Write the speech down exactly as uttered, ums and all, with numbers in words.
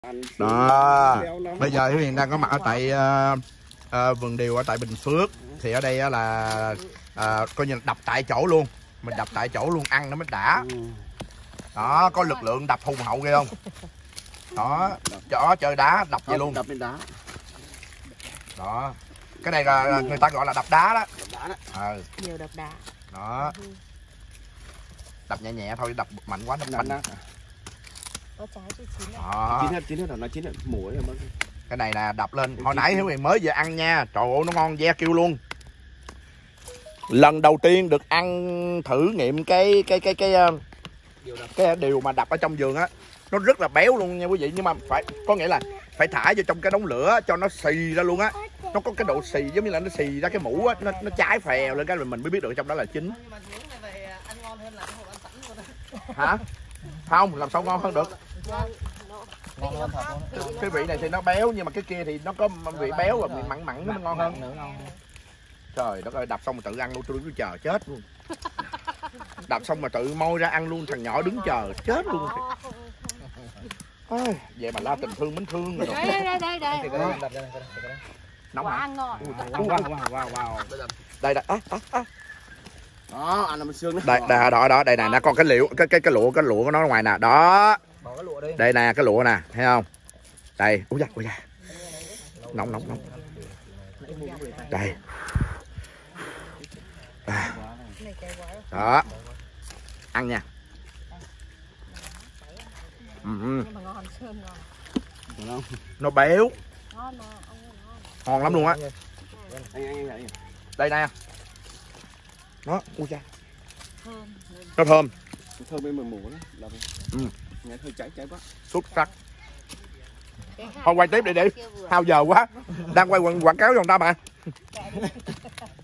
Đó, bây giờ Hiếu Hiền đang có mặt ở tại uh, uh, vườn điều ở tại Bình Phước. Thì ở đây là uh, coi như là đập tại chỗ luôn. Mình đập tại chỗ luôn ăn nó mới đã. Đó, có lực lượng đập hùng hậu ghê không? Đó, đó chơi đá đập vậy luôn. Đập lên đá. Đó, cái này là người ta gọi là đập đá đó. Đập đá đó. Ờ. Nhiều đập đá. Đó. Đập nhẹ nhẹ thôi, đập mạnh quá nó banh. Có trái chưa chín rồi. Đó. Chín hết, chín hết rồi, nó chín hết, muối rồi. Cái này là đập lên. Hồi nãy Hiếu Hiền mới về ăn nha. Trời ơi nó ngon ve kêu luôn. Lần đầu tiên được ăn thử nghiệm cái cái cái cái cái, cái điều mà đập ở trong vườn á. Nó rất là béo luôn nha quý vị, nhưng mà phải có nghĩa là phải thả vô trong cái đống lửa cho nó xì ra luôn á. Nó có cái độ xì giống như là nó xì ra cái mũ á, nó nó cháy phèo lên cái mình mới biết được trong đó là chín. Hả? Không, làm sao ngon hơn được. Ngon hơn thật luôn. Cái vị này thì nó béo nhưng mà cái kia thì nó có vị béo và vị mặn mặn nó ngon hơn. Trời đất ơi, đập xong mà tự ăn luôn, tôi đứng chờ chết luôn. Đập xong mà tự moi ra ăn luôn, thằng nhỏ đứng chờ chết luôn. Ôi, vậy mà la tình thương mến thương rồi. Đây đây đây đây. Nóng Quả hả? ngon. Wow, wow, wow, wow. Đây đây, á á á. Đó, ăn nó xương đó. Đây, đây đó đó, đây nè, nó còn cái liệu cái cái cái lụa cái lụa của nó ngoài nè. Đó. Bỏ cái lụa đi. Đây nè, cái lụa nè, thấy không? Đây, ui da, ui da. Nóng nóng nóng. Đây. À. Đó. Ăn nha. Ừ. Nhưng mà ngon, sơn ngon. Nó béo. Ngon mà, ăn ngon. Ngon lắm luôn á. Anh anh anh. Đây nè. Nó, ui da. Thơm. Nó thơm. Thơm bên mùi mù đó. Ừ. Nghe hơi cháy cháy quá. Xuất sắc. Thôi quay tiếp đi đi. Hao giờ quá. Đang quay quảng cáo cho người ta mà.